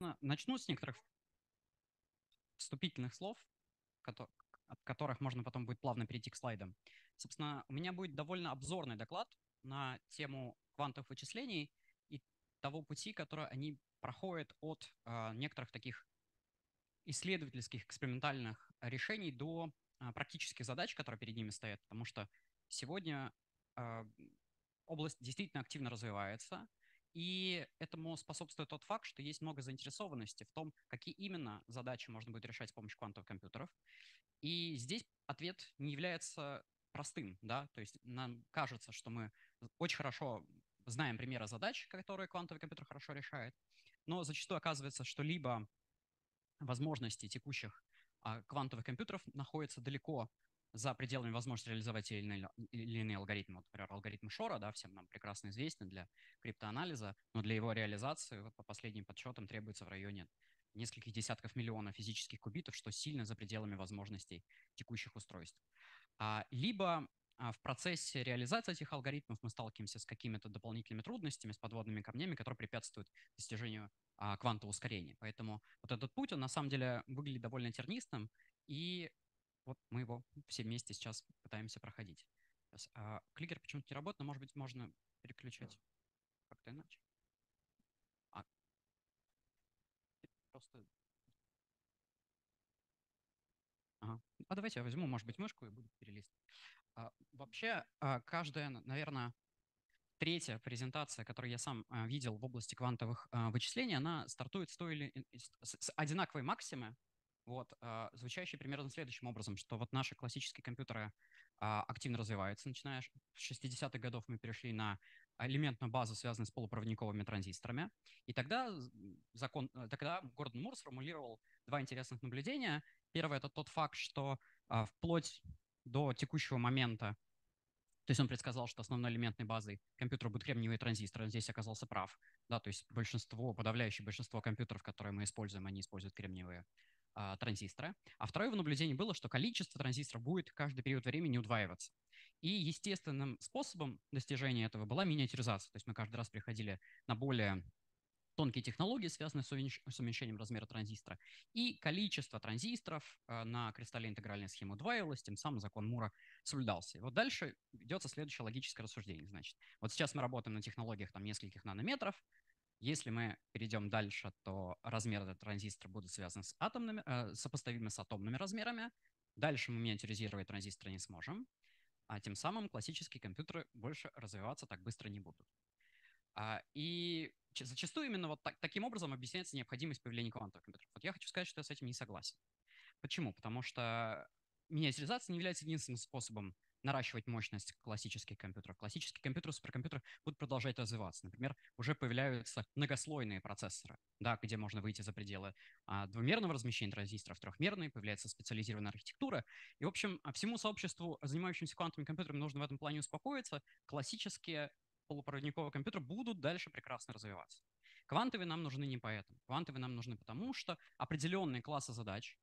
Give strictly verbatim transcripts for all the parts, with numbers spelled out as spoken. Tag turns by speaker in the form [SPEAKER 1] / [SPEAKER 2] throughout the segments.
[SPEAKER 1] собственно, начну с некоторых вступительных слов, кото- от которых можно потом будет плавно перейти к слайдам. Собственно, у меня будет довольно обзорный доклад на тему квантовых вычислений и того пути, который они проходят от э, некоторых таких исследовательских экспериментальных решений до э, практических задач, которые перед ними стоят, потому что сегодня э, область действительно активно развивается, и этому способствует тот факт, что есть много заинтересованности в том, какие именно задачи можно будет решать с помощью квантовых компьютеров. И здесь ответ не является простым, да, то есть нам кажется, что мы очень хорошо знаем примеры задач, которые квантовый компьютер хорошо решает, но зачастую оказывается, что либо возможности текущих а, квантовых компьютеров находятся далеко за пределами возможности реализовать те или иные, или иные алгоритмы. Вот, например, алгоритм Шора, да, всем нам прекрасно известен для криптоанализа, но для его реализации, вот, по последним подсчетам, требуется в районе нескольких десятков миллионов физических кубитов, что сильно за пределами возможностей текущих устройств. А, либо а, в процессе реализации этих алгоритмов мы сталкиваемся с какими-то дополнительными трудностями, с подводными камнями, которые препятствуют достижению а, квантового ускорения. Поэтому вот этот путь, он на самом деле выглядит довольно тернистым, и вот мы его все вместе сейчас пытаемся проходить. Сейчас, а, кликер почему-то не работает, но, может быть, можно переключать как-то иначе. А, просто... Ага. А давайте я возьму, может быть, мышку и буду перелистывать. А, вообще, а, каждая, наверное, третья презентация, которую я сам а, видел в области квантовых а, вычислений, она стартует с той или с, с одинаковой максимы, вот, а, звучащей примерно следующим образом, что вот наши классические компьютеры а, активно развиваются. Начиная с шестидесятых годов мы перешли на элементную базу, связанную с полупроводниковыми транзисторами. И тогда, закон, тогда Гордон Мур сформулировал два интересных наблюдения. Первое – это тот факт, что а, вплоть до текущего момента, то есть он предсказал, что основной элементной базой компьютера будут кремниевые транзисторы. Он здесь оказался прав. Да, то есть большинство, подавляющее большинство компьютеров, которые мы используем, они используют кремниевые а, транзисторы. А второе его наблюдение было, что количество транзисторов будет каждый период времени удваиваться. И естественным способом достижения этого была миниатюризация. То есть мы каждый раз приходили на более тонкие технологии, связанные с уменьшением размера транзистора, и количество транзисторов на кристалле интегральной схемы удваивалось, тем самым закон Мура соблюдался. И вот дальше ведется следующее логическое рассуждение. Значит, вот сейчас мы работаем на технологиях там, нескольких нанометров. Если мы перейдем дальше, то размеры этого транзистора будут связаны с атомными, э, сопоставимы с атомными размерами. Дальше мы миниатюризировать транзисторы не сможем, а тем самым классические компьютеры больше развиваться так быстро не будут. А, и зачастую именно вот так, таким образом объясняется необходимость появления квантовых компьютеров. Вот я хочу сказать, что я с этим не согласен. Почему? Потому что миниатюризация не является единственным способом наращивать мощность классических компьютеров. Классические компьютеры, суперкомпьютеры будут продолжать развиваться. Например, уже появляются многослойные процессоры, да, где можно выйти за пределы а, двумерного размещения транзисторов, трехмерные, появляется специализированная архитектура. И, в общем, всему сообществу, занимающемуся квантовыми компьютерами, нужно в этом плане успокоиться. Классические полупроводниковые компьютеры будут дальше прекрасно развиваться. Квантовые нам нужны не поэтому. Квантовые нам нужны потому, что определенные классы задач,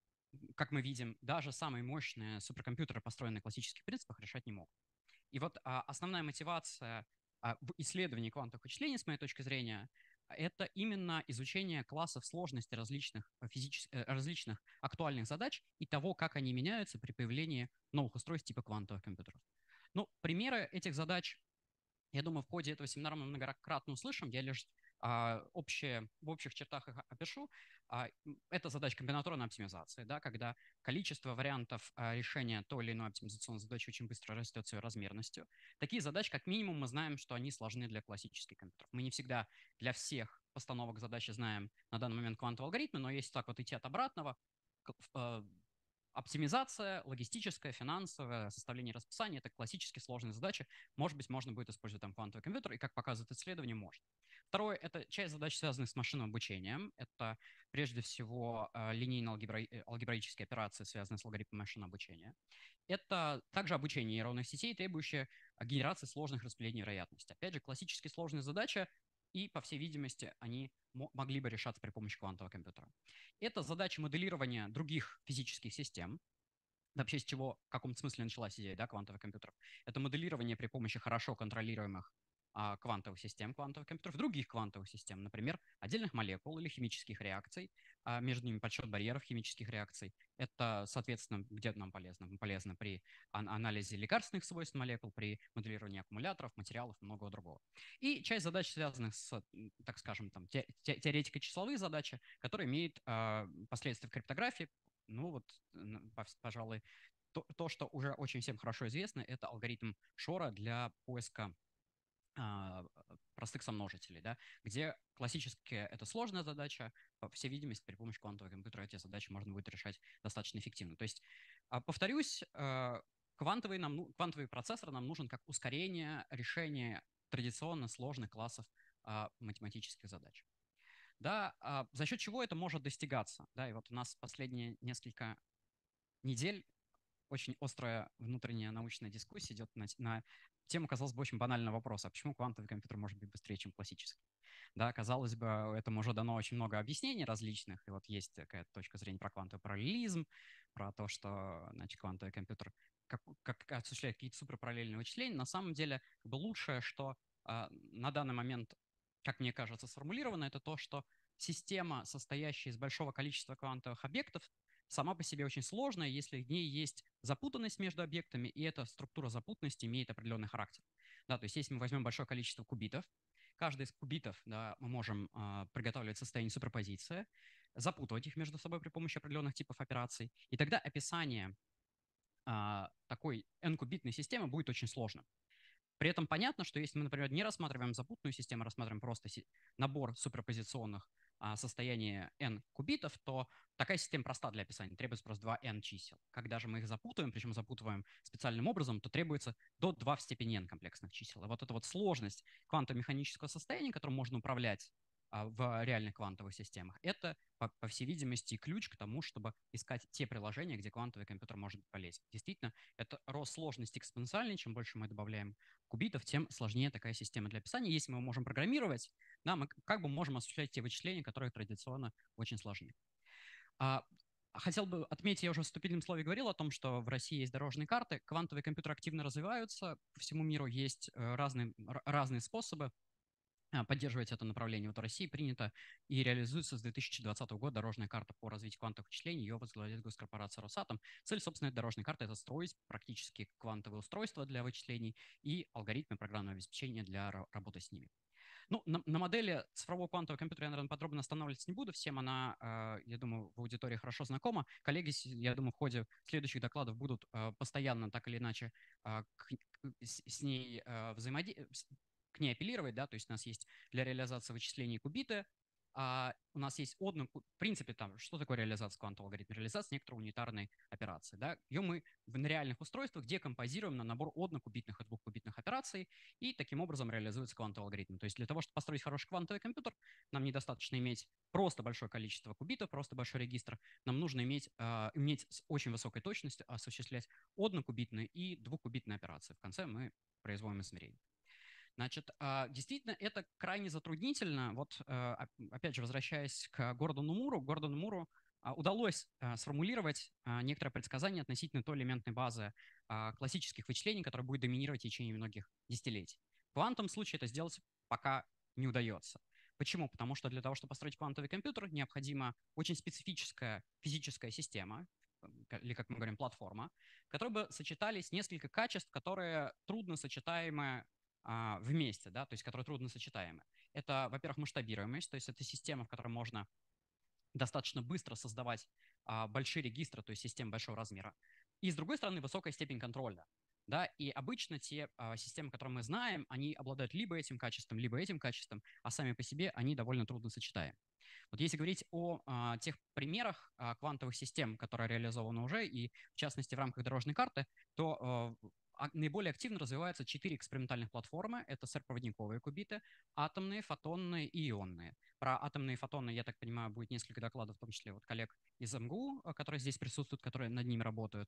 [SPEAKER 1] как мы видим, даже самые мощные суперкомпьютеры, построенные на классических принципах, решать не могут. И вот а, основная мотивация а, в исследовании квантовых вычислений, с моей точки зрения, это именно изучение классов сложности различных, физических, различных актуальных задач и того, как они меняются при появлении новых устройств типа квантовых компьютеров. Ну, примеры этих задач, я думаю, в ходе этого семинара мы многократно услышим. Я лишь а, общие, в общих чертах их опишу. А, это задача комбинаторной оптимизации, да, когда количество вариантов а, решения той или иной оптимизационной задачи очень быстро растет своей размерностью. Такие задачи, как минимум, мы знаем, что они сложны для классических компьютеров. Мы не всегда для всех постановок задачи знаем на данный момент квантовые алгоритмы, но если так вот идти от обратного, оптимизация, логистическая, финансовая, составление расписания – это классически сложные задачи. Может быть, можно будет использовать там квантовый компьютер, и, как показывает исследование, можно. Второе – это часть задач, связанных с машинным обучением. Это, прежде всего, линейно-алгебраические операции, связанные с алгоритмом машинного обучения. Это также обучение нейронных сетей, требующее генерации сложных распределений вероятности. Опять же, классически сложные задачи, и, по всей видимости, они могли бы решаться при помощи квантового компьютера. Это задача моделирования других физических систем. Вообще, с чего в каком-то смысле началась идея, да, квантовых компьютеров. Это моделирование при помощи хорошо контролируемых а, квантовых систем, квантовых компьютеров, других квантовых систем, например, отдельных молекул или химических реакций, а, между ними подсчет барьеров химических реакций. Это, соответственно, где нам полезно? Полезно при ан- анализе лекарственных свойств молекул, при моделировании аккумуляторов, материалов и многого другого. И часть задач, связанных с, так скажем, там, те, те, теоретико-числовые задачи, которые имеют э, последствия в криптографии. Ну вот, пожалуй, то, то, что уже очень всем хорошо известно, это алгоритм Шора для поиска а, простых сомножителей, да, где классически это сложная задача, по всей видимости, при помощи квантового компьютера эти задачи можно будет решать достаточно эффективно. То есть, а, повторюсь, а, квантовый, нам, ну, квантовый процессор нам нужен как ускорение решения традиционно сложных классов а, математических задач. Да, а, за счет чего это может достигаться? Да, и вот у нас последние несколько недель очень острая внутренняя научная дискуссия идет на, на тему, казалось бы, очень банального вопроса. А почему квантовый компьютер может быть быстрее, чем классический? Да, казалось бы, этому уже дано очень много объяснений различных. И вот есть такая точка зрения про квантовый параллелизм, про то, что, значит, квантовый компьютер как, как осуществляет какие-то суперпараллельные вычисления. На самом деле, как бы лучшее, что а, на данный момент, как мне кажется, сформулировано, это то, что система, состоящая из большого количества квантовых объектов, сама по себе очень сложная, если в ней есть запутанность между объектами, и эта структура запутанности имеет определенный характер. Да, то есть если мы возьмем большое количество кубитов, каждый из кубитов, да, мы можем э, приготавливать состояние суперпозиции, запутывать их между собой при помощи определенных типов операций, и тогда описание э, такой n-кубитной системы будет очень сложным. При этом понятно, что если мы, например, не рассматриваем запутанную систему, а рассматриваем просто набор суперпозиционных а, состояний n кубитов, то такая система проста для описания. Требуется просто два n чисел. Когда же мы их запутываем, причем запутываем специальным образом, то требуется до два в степени n комплексных чисел. И вот эта вот сложность квантово-механического состояния, которым можно управлять а, в реальных квантовых системах, это, по, по всей видимости, ключ к тому, чтобы искать те приложения, где квантовый компьютер может быть полезен. Действительно, это рост сложности экспоненциальный. Чем больше мы добавляем кубитов, тем сложнее такая система для описания. Если мы можем программировать, да, мы как бы можем осуществлять те вычисления, которые традиционно очень сложны. А, хотел бы отметить, я уже в вступительном слове говорил о том, что в России есть дорожные карты, квантовые компьютеры активно развиваются, по всему миру есть разные, разные способы поддерживать это направление. Вот в России принято и реализуется с две тысячи двадцатого года дорожная карта по развитию квантовых вычислений. Ее возглавляет госкорпорация Росатом. Цель, собственно, этой дорожной карты – это строить практически квантовые устройства для вычислений и алгоритмы программного обеспечения для работы с ними. Ну, на, на модели цифрового квантового компьютера я, наверное, подробно останавливаться не буду. Всем она, э, я думаю, в аудитории хорошо знакома. Коллеги, я думаю, в ходе следующих докладов будут э, постоянно так или иначе э, к, с, с ней э, взаимодействовать, к ней апеллировать, да, то есть у нас есть для реализации вычислений кубиты, а у нас есть одно, в принципе, там, что такое реализация квантового алгоритма? Реализация некоторой унитарной операции, да. Ее мы в реальных устройствах декомпозируем на набор однокубитных и двухкубитных операций, и таким образом реализуется квантовый алгоритм. То есть для того, чтобы построить хороший квантовый компьютер, нам недостаточно иметь просто большое количество кубитов, просто большой регистр, нам нужно иметь, э, иметь с очень высокой точностью осуществлять однокубитные и двухкубитные операции. В конце мы производим измерение. Значит, действительно, это крайне затруднительно. Вот, опять же, возвращаясь к Гордону Муру, Гордону Муру удалось сформулировать некоторое предсказание относительно той элементной базы классических вычислений, которая будет доминировать в течение многих десятилетий. В квантовом случае это сделать пока не удается. Почему? Потому что для того, чтобы построить квантовый компьютер, необходима очень специфическая физическая система, или, как мы говорим, платформа, в которой бы сочетались несколько качеств, которые трудно сочетаемы а, вместе, да, то есть которые трудно сочетаемы. Это, во-первых, масштабируемость, то есть это система, в которой можно достаточно быстро создавать а, большие регистры, то есть системы большого размера. И, с другой стороны, высокая степень контроля. Да, и обычно те а, системы, которые мы знаем, они обладают либо этим качеством, либо этим качеством, а сами по себе они довольно трудно сочетаемы. Вот если говорить о а, тех примерах а, квантовых систем, которые реализованы уже, и в частности в рамках дорожной карты, то а, наиболее активно развиваются четыре экспериментальных платформы. Это сверхпроводниковые кубиты, атомные, фотонные и ионные. Про атомные и фотонные, я так понимаю, будет несколько докладов, в том числе вот коллег из эм гэ у, которые здесь присутствуют, которые над ними работают.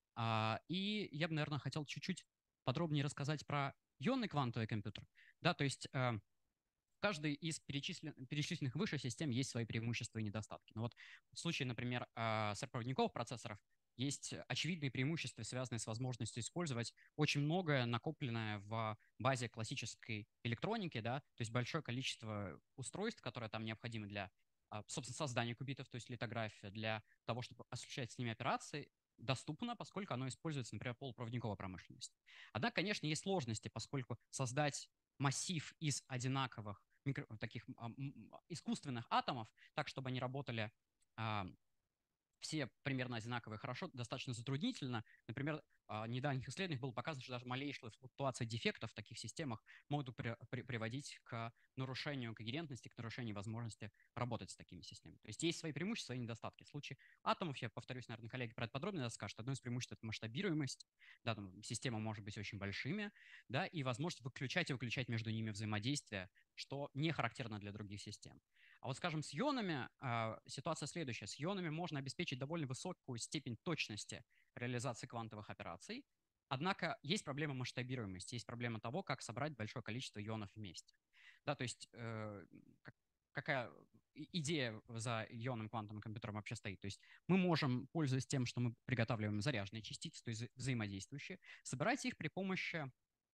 [SPEAKER 1] А, и я бы, наверное, хотел чуть-чуть подробнее рассказать про ионный квантовый компьютер. Да, то есть э, в каждой из перечислен, перечисленных выше систем есть свои преимущества и недостатки. Но вот в случае, например, э, сверхпроводниковых процессоров есть очевидные преимущества, связанные с возможностью использовать очень многое накопленное в базе классической электроники, да, то есть большое количество устройств, которые там необходимы для, собственно, создания кубитов, то есть литография, для того, чтобы осуществлять с ними операции, доступно, поскольку оно используется, например, в полупроводниковой промышленности. Однако, конечно, есть сложности, поскольку создать массив из одинаковых микро, таких а, искусственных атомов, так, чтобы они работали а, все примерно одинаковые хорошо, достаточно затруднительно. Например, в недавних исследованиях было показано, что даже малейшие флуктуации дефектов в таких системах могут при, при, приводить к нарушению когерентности, к нарушению возможности работать с такими системами. То есть есть свои преимущества, свои недостатки. В случае атомов, я повторюсь, наверное, коллеги про это подробнее скажут, одно из преимуществ — это масштабируемость. Да, там система может быть очень большими, да, и возможность выключать и выключать между ними взаимодействие, что не характерно для других систем. А вот, скажем, с ионами э, ситуация следующая. С ионами можно обеспечить довольно высокую степень точности реализации квантовых операций, однако есть проблема масштабируемости, есть проблема того, как собрать большое количество ионов вместе. Да, то есть э, как, какая идея за ионным квантовым компьютером вообще стоит? То есть мы можем, пользуясь тем, что мы приготавливаем заряженные частицы, то есть взаимодействующие, собирать их при помощи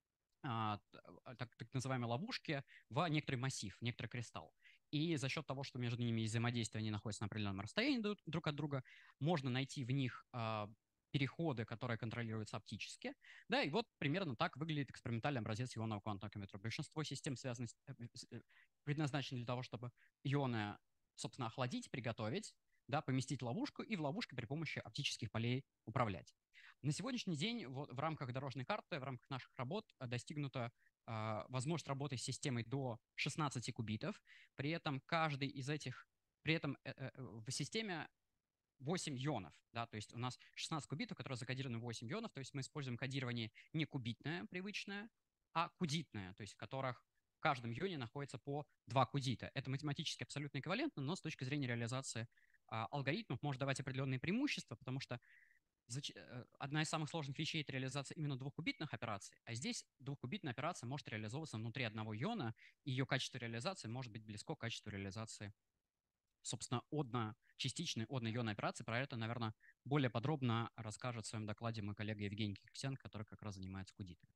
[SPEAKER 1] а, так, так называемой ловушки в некоторый массив, некоторый кристалл. И за счет того, что между ними есть взаимодействие, они находятся на определенном расстоянии друг от друга, можно найти в них а, переходы, которые контролируются оптически. Да, и вот примерно так выглядит экспериментальный образец ионного квантового компьютера. Большинство систем связаны с, предназначены для того, чтобы ионы, собственно, охладить, приготовить, да, поместить ловушку и в ловушке при помощи оптических полей управлять. На сегодняшний день вот, в рамках дорожной карты, в рамках наших работ достигнута э, возможность работы с системой до шестнадцати кубитов. При этом каждый из этих, при этом э, э, в системе восемь ионов, да, то есть у нас шестнадцать кубитов, которые закодированы в восемь ионов, то есть мы используем кодирование не кубитное привычное, а кудитное, то есть в которых в каждом ионе находится по два кудита. Это математически абсолютно эквивалентно, но с точки зрения реализации а, алгоритмов может давать определенные преимущества, потому что одна из самых сложных вещей — это реализация именно двухкубитных операций, а здесь двухкубитная операция может реализовываться внутри одного иона, и ее качество реализации может быть близко к качеству реализации, собственно, одно-частичной одно-ионной операции. Про это, наверное, более подробно расскажет в своем докладе мой коллега Евгений Кирксенко, который как раз занимается кудитами.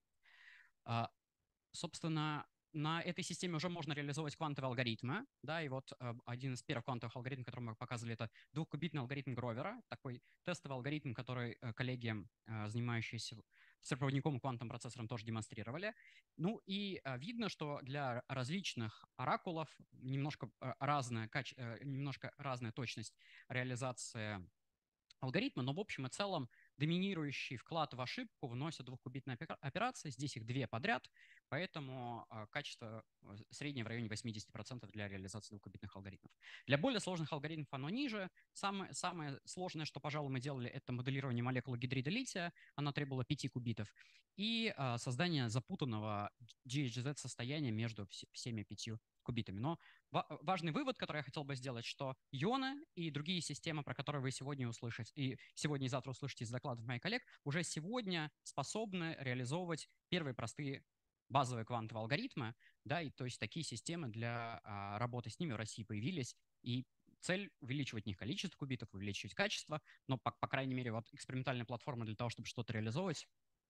[SPEAKER 1] Собственно, на этой системе уже можно реализовывать квантовые алгоритмы, да, и вот э, один из первых квантовых алгоритмов, который мы показывали, это двухкубитный алгоритм Гровера, такой тестовый алгоритм, который э, коллеги, э, занимающиеся беспроводниковым квантовым процессором, тоже демонстрировали. Ну и э, видно, что для различных оракулов немножко э, разная, каче... э, немножко разная точность реализации алгоритма, но в общем и целом доминирующий вклад в ошибку вносят двухкубитные операции, здесь их две подряд, поэтому э, качество э, среднее в районе восьмидесяти процентов для реализации двухкубитных алгоритмов. Для более сложных алгоритмов оно ниже. Самое, самое сложное, что, пожалуй, мы делали, это моделирование молекулы гидрида лития, она требовала пяти кубитов, и э, создание запутанного джи эйч зет-состояния между вс всеми пятью кубитами. Но важный вывод, который я хотел бы сделать, что ионы и другие системы, про которые вы сегодня услышите, и сегодня и завтра услышите из докладов моих коллег, уже сегодня способны реализовывать первые простые базовые квантовые алгоритмы, да, и то есть такие системы для а, работы с ними в России появились, и цель — увеличивать не количество кубитов, увеличивать качество, но, по, по крайней мере, вот экспериментальная платформа для того, чтобы что-то реализовывать,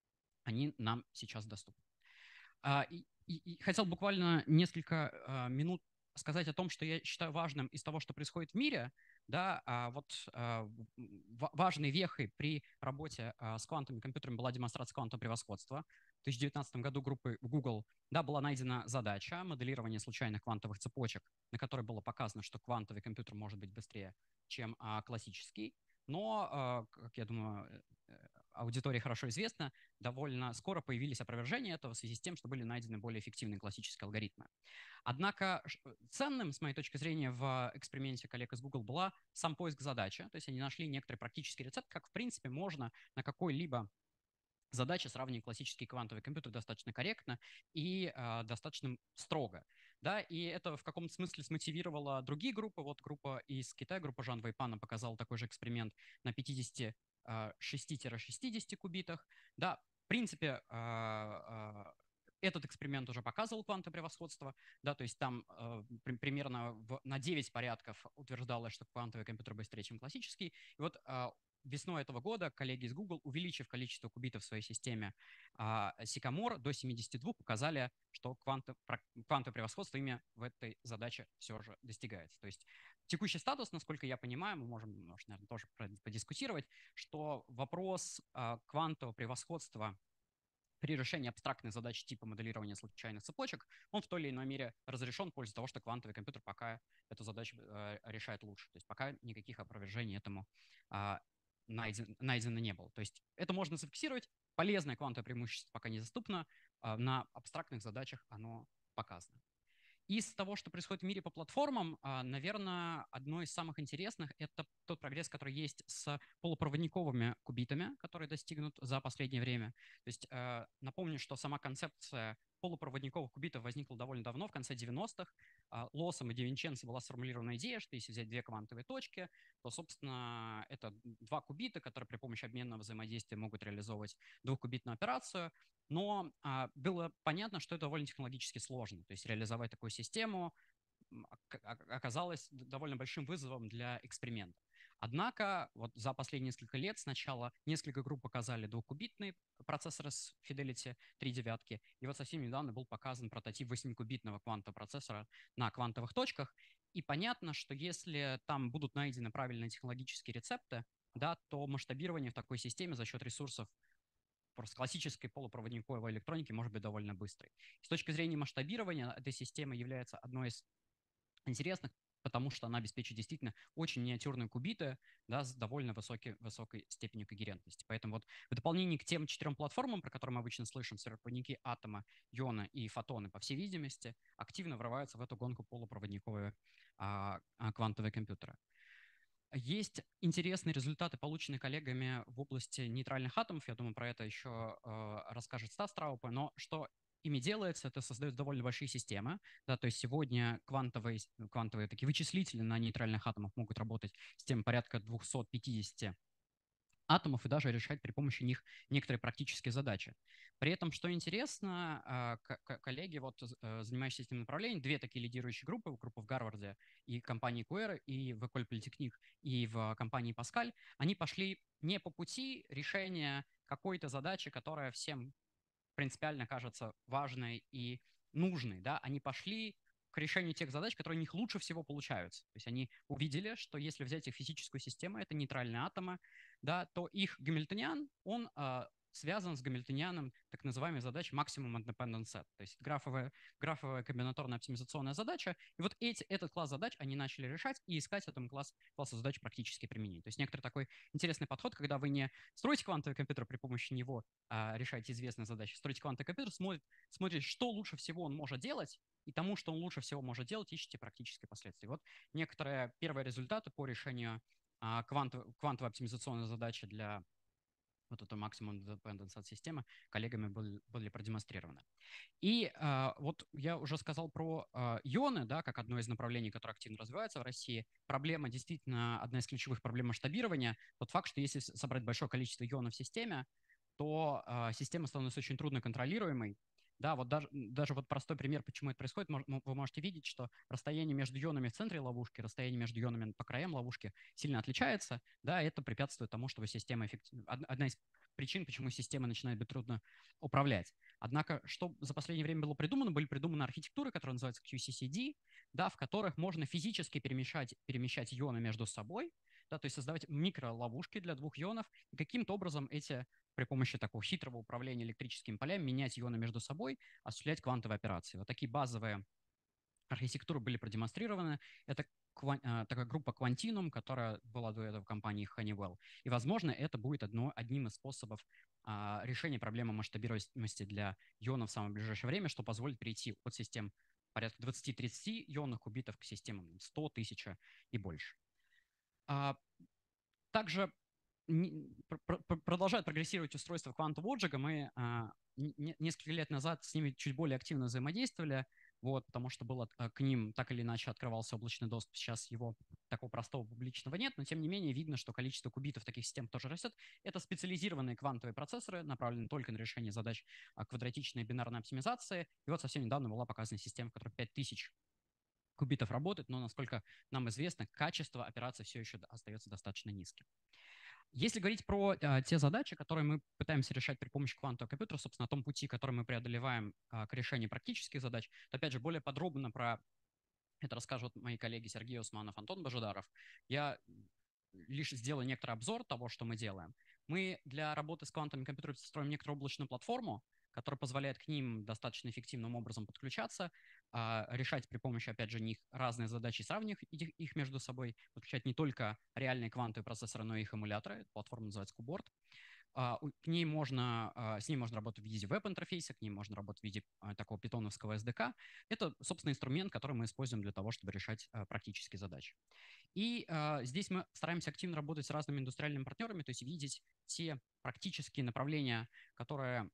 [SPEAKER 1] они нам сейчас доступны. А, и, и, и хотел буквально несколько а, минут сказать о том, что я считаю важным из того, что происходит в мире. Да, а вот а, важной вехой при работе а, с квантовыми компьютерами была демонстрация квантового превосходства. В две тысячи девятнадцатом году группой в Google, да, была найдена задача моделирования случайных квантовых цепочек, на которой было показано, что квантовый компьютер может быть быстрее, чем а, классический. Но, а, как я думаю, аудитории хорошо известно, довольно скоро появились опровержения этого в связи с тем, что были найдены более эффективные классические алгоритмы. Однако ценным, с моей точки зрения, в эксперименте коллег из Google была сам поиск задачи. То есть они нашли некоторый практический рецепт, как, в принципе, можно на какой-либо задаче сравнивать классический квантовый компьютер достаточно корректно и э, достаточно строго. Да, и это в каком-то смысле смотивировало другие группы. Вот группа из Китая, группа Жан Вэйпана, показала такой же эксперимент на пятидесяти шести-шестидесяти кубитах. Да, в принципе, э, э, Этот эксперимент уже показывал квантовое превосходство, да, то есть там э, при, примерно в, на девять порядков утверждалось, что квантовый компьютер быстрее, чем классический. И вот э, весной этого года коллеги из Google, увеличив количество кубитов в своей системе э, Sycamore до семидесяти двух, показали, что квантов, квантовое превосходство ими в этой задаче все же достигается. То есть текущий статус, насколько я понимаю, мы можем, может, наверное, тоже подискутировать, что вопрос э, квантового превосходства при решении абстрактных задач типа моделирования случайных цепочек, он в той или иной мере разрешен в пользу того, что квантовый компьютер пока эту задачу э, решает лучше. То есть пока никаких опровержений этому э, найден, найдено не было. То есть это можно зафиксировать. Полезное квантовое преимущество пока недоступно. Э, на абстрактных задачах оно показано. Из того, что происходит в мире по платформам, наверное, одно из самых интересных – это тот прогресс, который есть с полупроводниковыми кубитами, которые достигнут за последнее время. То есть напомню, что сама концепция полупроводниковых кубитов возникла довольно давно, в конце девяностых. Лоссом и Ди Винченцо была сформулирована идея, что если взять две квантовые точки, то, собственно, это два кубита, которые при помощи обменного взаимодействия могут реализовывать двухкубитную операцию. Но а, было понятно, что это довольно технологически сложно. То есть реализовать такую систему оказалось довольно большим вызовом для эксперимента. Однако вот за последние несколько лет сначала несколько групп показали двухкубитный процессор с Fidelity три девятки, и вот совсем недавно был показан прототип восьмикубитного квантового процессора на квантовых точках. И понятно, что если там будут найдены правильные технологические рецепты, да, то масштабирование в такой системе за счет ресурсов просто классической полупроводниковой электроники может быть довольно быстрой. С точки зрения масштабирования эта система является одной из интересных, потому что она обеспечивает действительно очень миниатюрные кубиты, да, с довольно высокой, высокой степенью когерентности. Поэтому вот в дополнение к тем четырем платформам, про которые мы обычно слышим, сверхпроводники, атомы, ионы и фотоны, по всей видимости, активно врываются в эту гонку полупроводниковые а, а, квантовые компьютеры. Есть интересные результаты, полученные коллегами в области нейтральных атомов. Я думаю, про это еще э, расскажет Стас Траупе. Но что ими делается, это создает довольно большие системы. Да, то есть сегодня квантовые, квантовые такие вычислители на нейтральных атомах могут работать с тем порядка двухсот пятидесяти атомов и даже решать при помощи них некоторые практические задачи. При этом, что интересно, коллеги, вот, занимающиеся этим направлением, две такие лидирующие группы, группа в Гарварде и компании Куэр, и в École Polytechnique, и в компании Паскаль, они пошли не по пути решения какой-то задачи, которая всем принципиально кажется важной и нужной, да, они пошли к решению тех задач, которые у них лучше всего получаются. То есть они увидели, что если взять их физическую систему, это нейтральные атомы, да, то их гамильтониан, он э, связан с гамильтонианом так называемой задачей Maximum Independent Set, то есть графовая, графовая комбинаторная оптимизационная задача. И вот эти, этот класс задач они начали решать и искать этому класс, классу задач практически применить. То есть некоторый такой интересный подход, когда вы не строите квантовый компьютер при помощи него, а решаете известные задачи, строите квантовый компьютер, смотрите, смотрите, что лучше всего он может делать, и тому, что он лучше всего может делать, ищите практические последствия. Вот некоторые первые результаты по решению а, квантов, квантовой оптимизационной задачи для вот этой Maximum Independent Set системы коллегами были, были продемонстрированы. И э, вот я уже сказал про э, ионы, да, как одно из направлений, которое активно развивается в России. Проблема действительно одна из ключевых проблем масштабирования. Тот факт, что если собрать большое количество ионов в системе, то э, система становится очень трудно контролируемой. Да, вот даже, даже вот простой пример, почему это происходит, мож, вы можете видеть, что расстояние между ионами в центре ловушки, расстояние между ионами по краям ловушки сильно отличается, да, и это препятствует тому, чтобы система эффективна. Одна из причин, почему система начинает быть трудно управлять. Однако, что за последнее время было придумано, были придуманы архитектуры, которые называются кью си си ди, да, в которых можно физически перемещать, перемещать ионы между собой, да, то есть создавать микроловушки для двух ионов, и каким-то образом эти при помощи такого хитрого управления электрическими полями менять ионы между собой, осуществлять квантовые операции. Вот такие базовые архитектуры были продемонстрированы. Это кван, такая группа Quantinum, которая была до этого в компании Honeywell. И, возможно, это будет одно, одним из способов а, решения проблемы масштабируемости для ионов в самое ближайшее время, что позволит перейти от систем порядка двадцати-тридцати ионных кубитов к системам сто, тысяча и больше. А, также продолжают прогрессировать устройства Quantum Logic. Мы а, не, несколько лет назад с ними чуть более активно взаимодействовали. вот, потому что было, к ним так или иначе открывался облачный доступ. Сейчас его такого простого публичного нет, но тем не менее видно, что количество кубитов таких систем тоже растет. Это специализированные квантовые процессоры, направленные только на решение задач квадратичной бинарной оптимизации. И вот совсем недавно была показана система, в которой пять тысяч кубитов работает, но, насколько нам известно, качество операций все еще остается достаточно низким. Если говорить про э, те задачи, которые мы пытаемся решать при помощи квантового компьютера, собственно, на том пути, который мы преодолеваем э, к решению практических задач, то, опять же, более подробно про это расскажут мои коллеги Сергей Усманов, Антон Божидаров. Я лишь сделаю некоторый обзор того, что мы делаем. Мы для работы с квантовыми компьютерами строим некоторую облачную платформу, которая позволяет к ним достаточно эффективным образом подключаться, а, решать при помощи, опять же, них разные задачи, сравнивать их, их между собой, подключать не только реальные квантовые процессоры, но и их эмуляторы. Эта платформа называется Куборд. А, К ней можно, а, с ней можно работать в виде веб-интерфейса, к ней можно работать в виде а, такого питоновского эс ди кей. Это, собственно, инструмент, который мы используем для того, чтобы решать а, практические задачи. И э, здесь мы стараемся активно работать с разными индустриальными партнерами, то есть видеть те практические направления, которые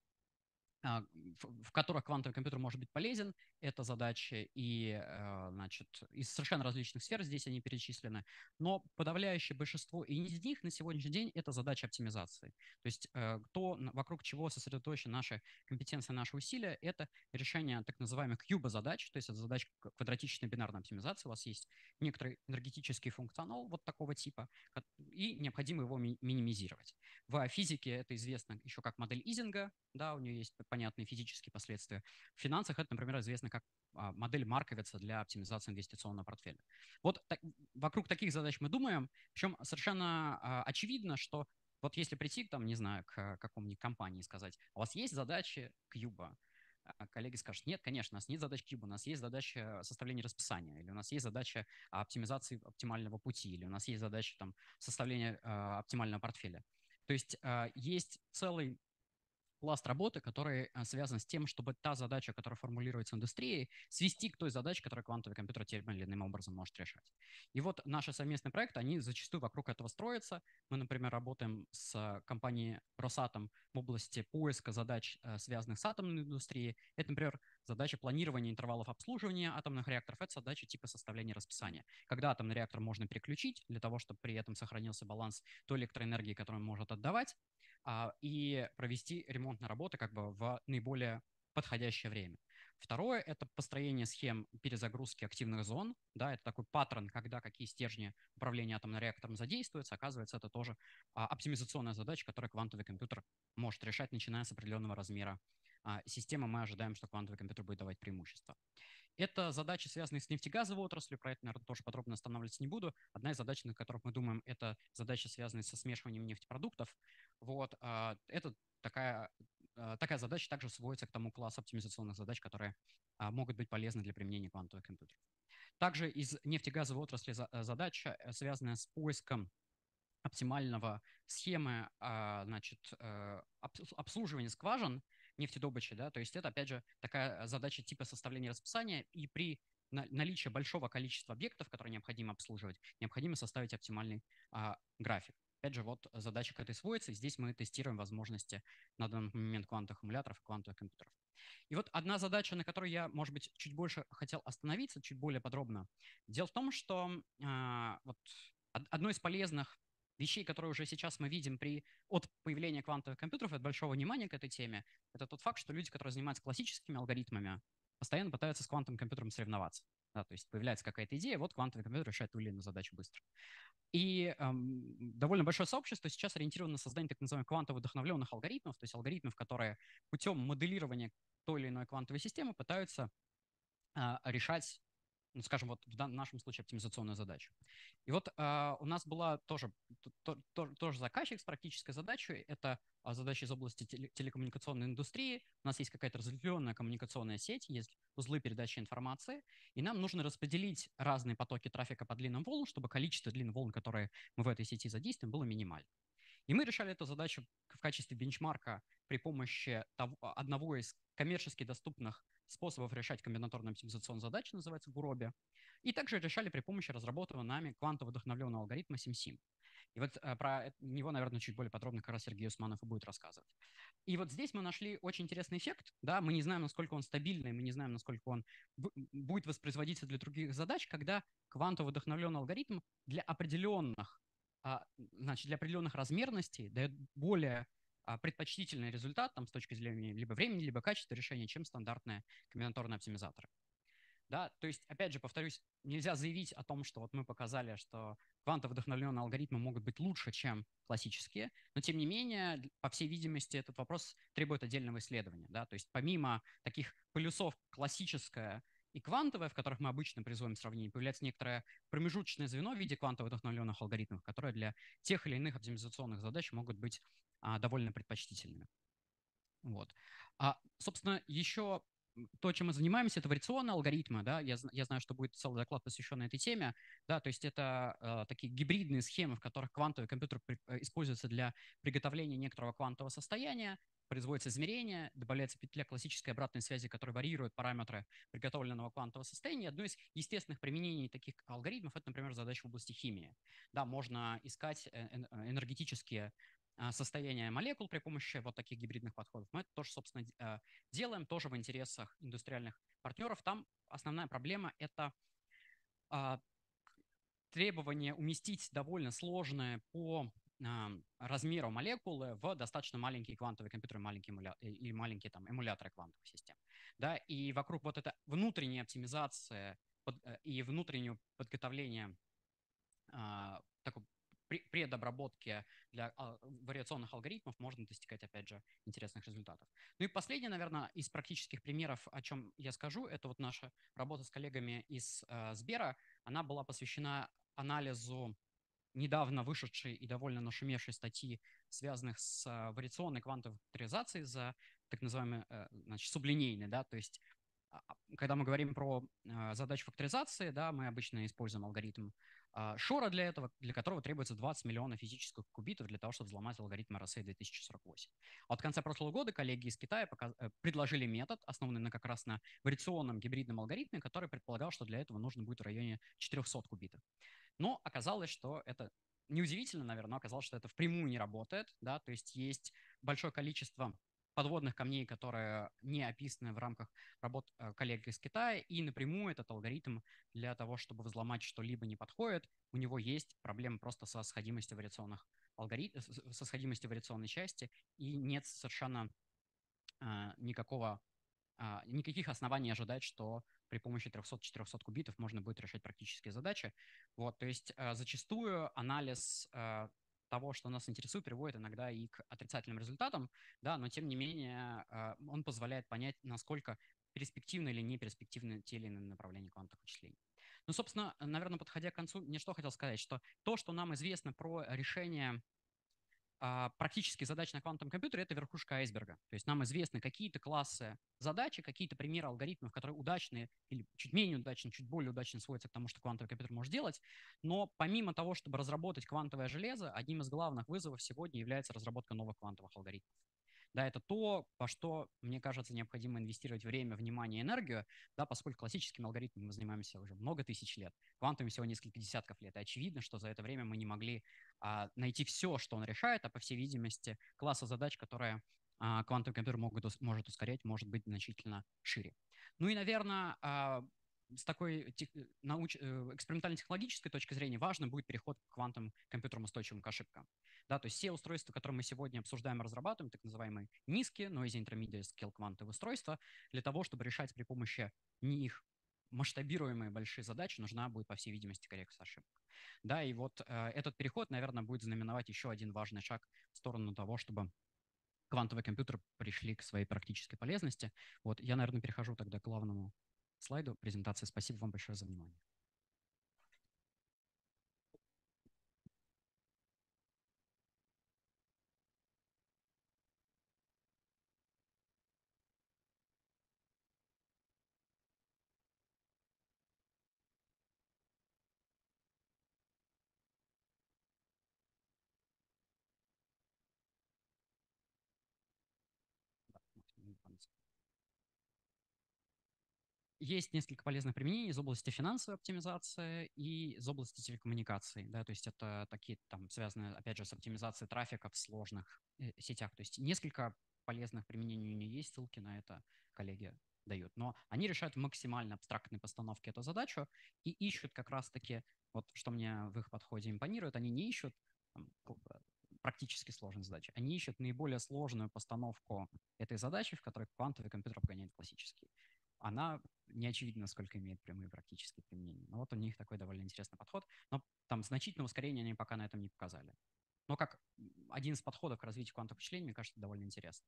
[SPEAKER 1] в которых квантовый компьютер может быть полезен. Это задачи и, значит, из совершенно различных сфер, здесь они перечислены. Но подавляющее большинство из них на сегодняшний день это задача оптимизации. То есть то, вокруг чего сосредоточены наши компетенции, наши усилия, это решение так называемых кьюба-задач, то есть это задача квадратичной бинарной оптимизации. У вас есть некоторый энергетический функционал вот такого типа, и необходимо его ми- минимизировать. В физике это известно еще как модель Изинга, да, у нее есть понятные физические последствия. В финансах это, например, известно как а, модель Марковица для оптимизации инвестиционного портфеля. Вот так, вокруг таких задач мы думаем, причем совершенно а, очевидно, что вот если прийти, там, не знаю, к какому-нибудь компании и сказать, у вас есть задачи Кьюба, коллеги скажут, нет, конечно, у нас нет задач Кьюба, у нас есть задача составления расписания, или у нас есть задача оптимизации оптимального пути, или у нас есть задача там, составления э, оптимального портфеля. То есть э, есть целый пласт работы, который э, связан с тем, чтобы та задача, которая формулируется индустрией, свести к той задаче, которую квантовый компьютер тем или иным образом может решать. И вот наши совместные проекты, они зачастую вокруг этого строятся. Мы, например, работаем с компанией Росатом в области поиска задач, э, связанных с атомной индустрией. Это, например, задача планирования интервалов обслуживания атомных реакторов. Это задача типа составления расписания. Когда атомный реактор можно переключить для того, чтобы при этом сохранился баланс той электроэнергии, которую он может отдавать, и провести ремонтные работы как бы в наиболее подходящее время. Второе – это построение схем перезагрузки активных зон. Да, это такой паттерн, когда какие стержни управления атомным реактором задействуются. Оказывается, это тоже а, оптимизационная задача, которую квантовый компьютер может решать, начиная с определенного размера а, системы. Мы ожидаем, что квантовый компьютер будет давать преимущество. Это задачи, связанные с нефтегазовой отраслью, про это, наверное, тоже подробно останавливаться не буду. Одна из задач, над которых мы думаем, это задачи, связанные со смешиванием нефтепродуктов. Вот, это такая, такая задача также сводится к тому классу оптимизационных задач, которые могут быть полезны для применения квантовых компьютеров. Также из нефтегазовой отрасли задача, связанная с поиском оптимального схемы значит, обслуживания скважин нефтедобычи, да, то есть это, опять же, такая задача типа составления расписания, и при наличии большого количества объектов, которые необходимо обслуживать, необходимо составить оптимальный а, график. Опять же, вот задача к этой сводится, и здесь мы тестируем возможности на данный момент квантовых аккумуляторов и квантовых компьютеров. И вот одна задача, на которой я, может быть, чуть больше хотел остановиться, чуть более подробно. Дело в том, что а, вот одно из полезных вещей, которые уже сейчас мы видим при, от появления квантовых компьютеров, от большого внимания к этой теме, это тот факт, что люди, которые занимаются классическими алгоритмами, постоянно пытаются с квантовым компьютером соревноваться. Да, то есть появляется какая-то идея, вот квантовый компьютер решает ту или иную задачу быстро. И эм, довольно большое сообщество сейчас ориентировано на создание так называемых квантово вдохновленных алгоритмов, то есть алгоритмов, которые путем моделирования той или иной квантовой системы пытаются э, решать, ну, скажем, вот в нашем случае оптимизационную задачу. И вот э, у нас была тоже, то, то, тоже заказчик с практической задачей. Это задача из области теле, телекоммуникационной индустрии. У нас есть какая-то разветвленная коммуникационная сеть, есть узлы передачи информации, и нам нужно распределить разные потоки трафика по длинным волнам, чтобы количество длинных волн, которые мы в этой сети задействуем, было минимально. И мы решали эту задачу в качестве бенчмарка при помощи того, одного из коммерчески доступных способов решать комбинаторную оптимизационную задачу, называется Гуроби, и также решали при помощи разработанного нами квантово-вдохновленного алгоритма SimSim. И вот э, про него, наверное, чуть более подробно как раз Сергей Усманов и будет рассказывать. И вот здесь мы нашли очень интересный эффект. Да, мы не знаем, насколько он стабильный, мы не знаем, насколько он будет воспроизводиться для других задач, когда квантово-вдохновленный алгоритм для определенных, а, значит, для определенных размерностей дает более а, предпочтительный результат там, с точки зрения либо времени, либо качества решения, чем стандартные комбинаторные оптимизаторы. Да, то есть, опять же, повторюсь, нельзя заявить о том, что вот мы показали, что квантово-вдохновленные алгоритмы могут быть лучше, чем классические, но тем не менее, по всей видимости, этот вопрос требует отдельного исследования. Да? То есть помимо таких полюсов классическое и квантовое, в которых мы обычно производим сравнение, появляется некоторое промежуточное звено в виде квантово-вдохновленных алгоритмов, которые для тех или иных оптимизационных задач могут быть а, довольно предпочтительными. Вот. А, собственно, еще то, чем мы занимаемся, это вариационные алгоритмы, да, я, я знаю, что будет целый доклад, посвященный этой теме, да, то есть это э, такие гибридные схемы, в которых квантовый компьютер при, э, используется для приготовления некоторого квантового состояния, производится измерение, добавляется петля классической обратной связи, которая варьирует параметры приготовленного квантового состояния. Одно из естественных применений таких алгоритмов – это, например, задача в области химии. Да, можно искать энергетические состояние молекул при помощи вот таких гибридных подходов. Мы это тоже, собственно, делаем, тоже в интересах индустриальных партнеров. Там основная проблема – это требование уместить довольно сложные по размеру молекулы в достаточно маленькие квантовые компьютеры, маленькие эмуля... или маленькие там, эмуляторы квантовых систем. Да? И вокруг вот этой внутренней оптимизации под... и внутреннего подготовления такой предобработки для вариационных алгоритмов можно достигать, опять же, интересных результатов. Ну и последнее, наверное, из практических примеров, о чем я скажу, это вот наша работа с коллегами из э, Сбера. Она была посвящена анализу недавно вышедшей и довольно нашумевшей статьи, связанных с э, вариационной квантовой факторизацией за так называемый э, значит, сублинейный, да, то есть когда мы говорим про э, задачу факторизации, да, мы обычно используем алгоритм э, Шора для этого, для которого требуется двадцать миллионов физических кубитов для того, чтобы взломать алгоритм эр эс эй две тысячи сорок восемь. А от конца прошлого года коллеги из Китая показ... э, предложили метод, основанный на, как раз на вариационном гибридном алгоритме, который предполагал, что для этого нужно будет в районе четырехсот кубитов. Но оказалось, что это неудивительно, наверное, но оказалось, что это впрямую не работает, да, то есть есть большое количество подводных камней, которые не описаны в рамках работ коллег из Китая, и напрямую этот алгоритм для того, чтобы взломать что-либо, не подходит. У него есть проблемы просто со сходимостью вариационных алгоритмов, со сходимостью вариационной части, и нет совершенно а, никакого, а, никаких оснований ожидать, что при помощи трехсот-четырехсот кубитов можно будет решать практические задачи. Вот, то есть а, зачастую анализ а, того, что нас интересует, приводит иногда и к отрицательным результатам, да, но тем не менее он позволяет понять, насколько перспективны или не перспективны те или иные направления квантовых вычислений. Ну, собственно, наверное, подходя к концу, мне что хотел сказать, что то, что нам известно про решение практические задачи на квантовом компьютере – это верхушка айсберга. То есть нам известны какие-то классы задачи, какие-то примеры алгоритмов, которые удачные или чуть менее удачные, чуть более удачно сводятся к тому, что квантовый компьютер может делать. Но помимо того, чтобы разработать квантовое железо, одним из главных вызовов сегодня является разработка новых квантовых алгоритмов. Да, это то, во что, мне кажется, необходимо инвестировать время, внимание и энергию, да, поскольку классическими алгоритмами мы занимаемся уже много тысяч лет, квантовыми всего несколько десятков лет. И очевидно, что за это время мы не могли а, найти все, что он решает, а по всей видимости, класса задач, которые а, квантовый компьютер могут, может ускорять, может быть значительно шире. Ну и, наверное, а, с такой тех, науч, экспериментально-технологической точки зрения важно будет переход к квантовым компьютерам, устойчивым к ошибкам. Да, то есть все устройства, которые мы сегодня обсуждаем и разрабатываем, так называемые низкие, noisy intermediate scale квантовые устройства, для того, чтобы решать при помощи них масштабируемые большие задачи, нужна будет, по всей видимости, коррекция ошибок. Да, и вот э, этот переход, наверное, будет знаменовать еще один важный шаг в сторону того, чтобы квантовые компьютеры пришли к своей практической полезности. Вот я, наверное, перехожу тогда к главному слайду презентации. Спасибо вам большое за внимание. есть несколько полезных применений из области финансовой оптимизации и из области телекоммуникаций. Да, то есть это такие, там, связанные, опять же, с оптимизацией трафика в сложных э, сетях. То есть несколько полезных применений у нее есть, ссылки на это коллеги дают. Но они решают в максимально абстрактной постановке эту задачу и ищут как раз-таки, вот что мне в их подходе импонирует, они не ищут там, практически сложные задачи, они ищут наиболее сложную постановку этой задачи, в которой квантовый компьютер обгоняет классический. Она не очевидно, насколько имеет прямые практические применения. Но вот у них такой довольно интересный подход. Но там значительного ускорения они пока на этом не показали. Но как один из подходов к развитию квантовых вычислений, мне кажется, довольно интересно.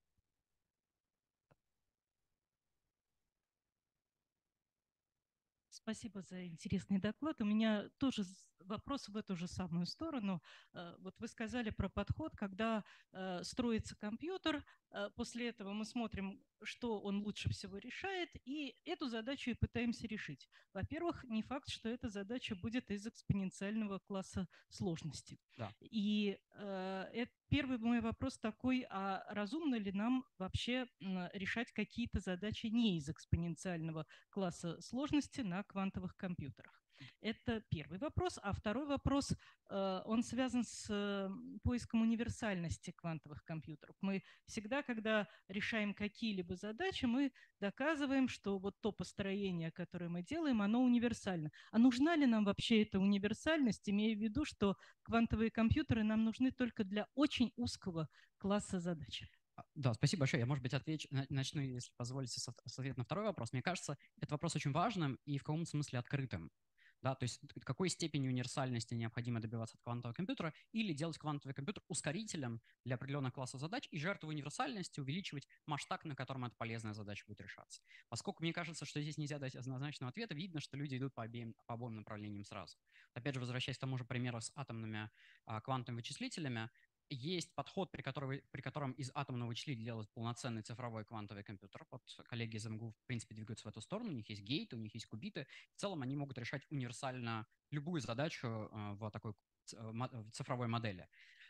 [SPEAKER 2] Спасибо за интересный доклад. У меня тоже вопрос в эту же самую сторону. Вот вы сказали про подход, когда строится компьютер, после этого мы смотрим, что он лучше всего решает, и эту задачу и пытаемся решить. Во-первых, не факт, что эта задача будет из экспоненциального класса сложности.
[SPEAKER 1] Да.
[SPEAKER 2] И э, первый мой вопрос такой, а разумно ли нам вообще решать какие-то задачи не из экспоненциального класса сложности на квантовых компьютерах? Это первый вопрос. А второй вопрос, он связан с поиском универсальности квантовых компьютеров. Мы всегда, когда решаем какие-либо задачи, мы доказываем, что вот то построение, которое мы делаем, оно универсально. А нужна ли нам вообще эта универсальность, имея в виду, что квантовые компьютеры нам нужны только для очень узкого класса задач?
[SPEAKER 1] Да, спасибо большое. Я, может быть, отвечу, начну, если позволите, с ответа на второй вопрос. Мне кажется, этот вопрос очень важным и в каком-то смысле открытым. Да, то есть какой степени универсальности необходимо добиваться от квантового компьютера или делать квантовый компьютер ускорителем для определенного класса задач и жертву универсальности увеличивать масштаб, на котором эта полезная задача будет решаться. Поскольку мне кажется, что здесь нельзя дать однозначного ответа, видно, что люди идут по обеим, по обоим направлениям сразу. Опять же, возвращаясь к тому же примеру с атомными а, квантовыми вычислителями, есть подход, при, котором, при котором из атомного вычислителя делают полноценный цифровой квантовый компьютер. Вот коллеги из эм гэ у, в принципе, двигаются в эту сторону. У них есть гейты, у них есть кубиты. В целом они могут решать универсально любую задачу в такой цифровой модели.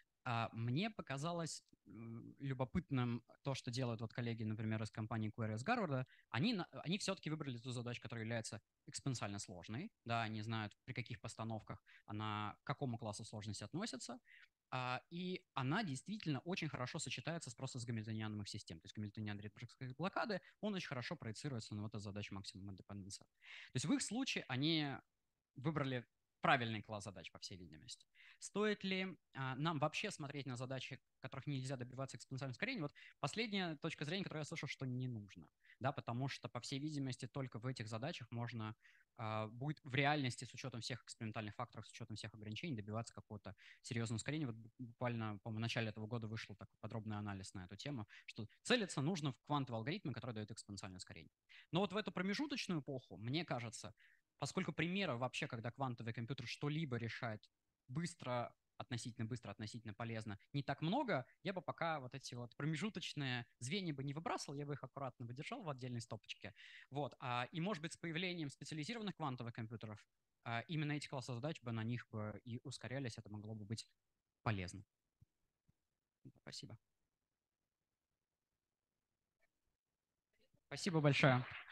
[SPEAKER 1] Мне показалось любопытным то, что делают вот коллеги, например, из компании Query из Гарварда. Они, они все-таки выбрали ту задачу, которая является экспоненциально сложной. Да, они знают, при каких постановках она к какому классу сложности относится. И она действительно очень хорошо сочетается с просто с гамильтонианом их систем. То есть гамильтониан рейдбергской блокады, он очень хорошо проецируется на вот эту задачу максимума депенденса. То есть в их случае они выбрали правильный класс задач, по всей видимости. Стоит ли а, нам вообще смотреть на задачи, которых нельзя добиваться экспоненциальным ускорением? Вот последняя точка зрения, которую я слышал, что не нужно. Да, потому что, по всей видимости, только в этих задачах можно а, будет в реальности с учетом всех экспериментальных факторов, с учетом всех ограничений добиваться какого-то серьезного ускорения. Вот буквально, по-моему, в начале этого года вышел такой подробный анализ на эту тему, что целиться нужно в квантовые алгоритмы, которые дают экспоненциальное ускорение. Но вот в эту промежуточную эпоху, мне кажется, поскольку примеров вообще, когда квантовый компьютер что-либо решает быстро, относительно быстро, относительно полезно, не так много, я бы пока вот эти вот промежуточные звенья бы не выбрасывал, я бы их аккуратно выдержал в отдельной стопочке. Вот. А, и, может быть, с появлением специализированных квантовых компьютеров а, именно эти классы задач бы на них бы и ускорялись, это могло бы быть полезно. Спасибо. Спасибо большое.